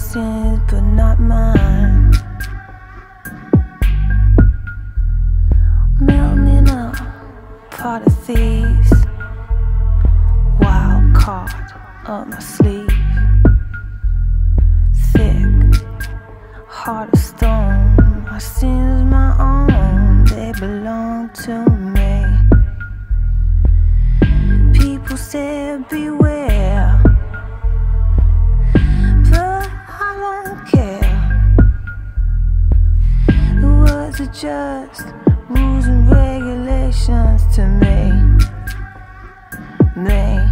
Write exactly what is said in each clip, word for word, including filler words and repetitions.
sins, but not mine. Melting up, part of thieves, wild card up my sleeve. Thick, heart of stone, my sins my own, they belong to me. People say beware, but I don't care. The words are just rules and regulations to me. Me.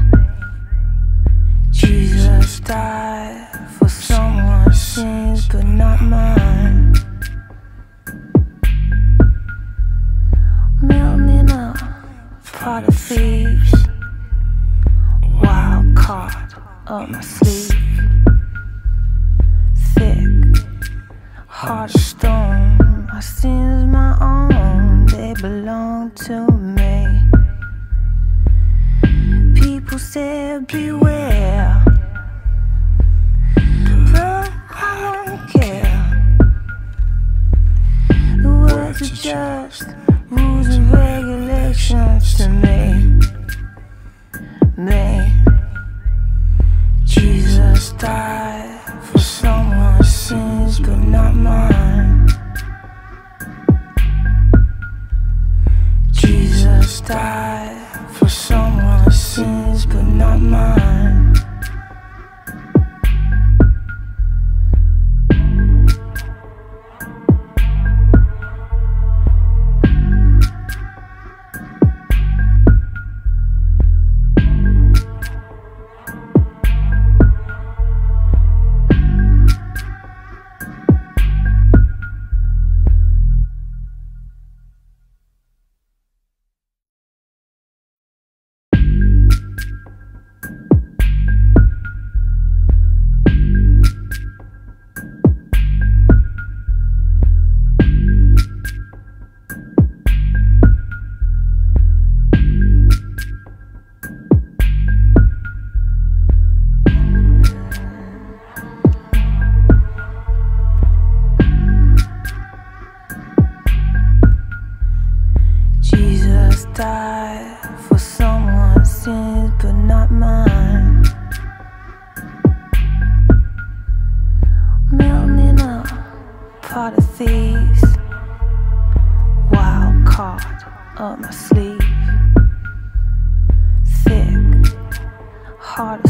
Jesus died for someone's sins, but not mine. Melting up, part of thieves, wild card up my sleeve. Thick, heart of stone, my sins my own, they belong to me. People say beware, but I don't care. The words are just rules and regulations to me. Me. Jesus died for someone's sins, but not mine. Jesus died for someone's sins, but not mine. Died for someone's sins, but not mine. Melting up, part of thieves, wild card up my sleeve. Thick, heart of